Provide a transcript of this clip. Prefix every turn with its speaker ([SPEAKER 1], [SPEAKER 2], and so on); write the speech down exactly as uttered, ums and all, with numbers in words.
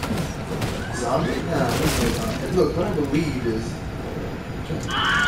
[SPEAKER 1] Zombie? Nah, this is not. Look, what I believe is.